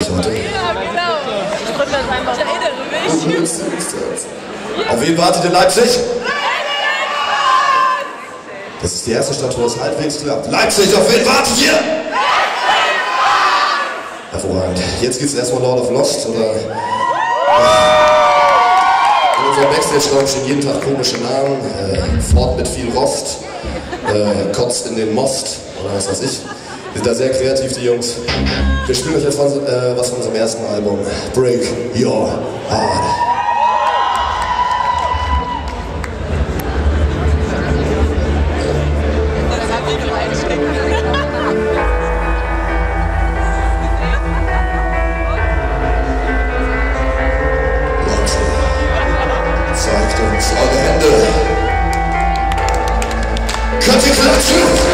Leipzig heute. Ja, genau. Ich drücke das einfach. Ich erinnere mich. Auf wen wartet in Leipzig? Das ist die erste Stadt, wo das halbwegs klappt. Leipzig, auf wen wartet ihr? Hervorragend. Jetzt gibt es erstmal Lord of Lost oder... In unserem Backstage-Raum stehen jeden Tag komische Namen. Ford mit viel Rost. Kotzt in den Most. Oder was weiß ich. Wir sind da sehr kreativ, die Jungs. Wir spielen euch jetzt was von unserem ersten Album. Break Your Heart. Eure Hände. Könnt ihr klatschen?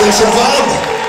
euch schon warm?